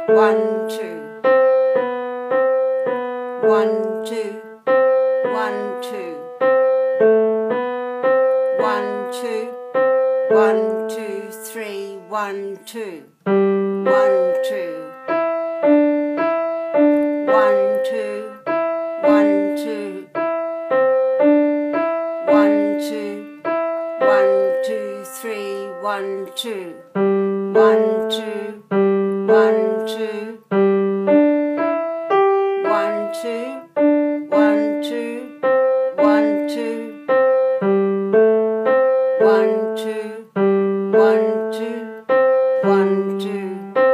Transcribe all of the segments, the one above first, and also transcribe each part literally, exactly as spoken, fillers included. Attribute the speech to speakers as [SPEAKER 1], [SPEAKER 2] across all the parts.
[SPEAKER 1] one, two, one, two, one, two, one, two, one, two, three, one, two, one, two, one, two, one, two, one, two, one, two, three, one, two, one, two, one, two, one, two, one, two, one, two, one, two, one, two, one, two,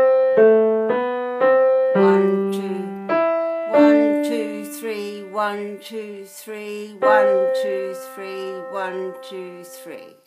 [SPEAKER 1] one, two, one, two, three, one, two, three, one, two, three, one, two, three.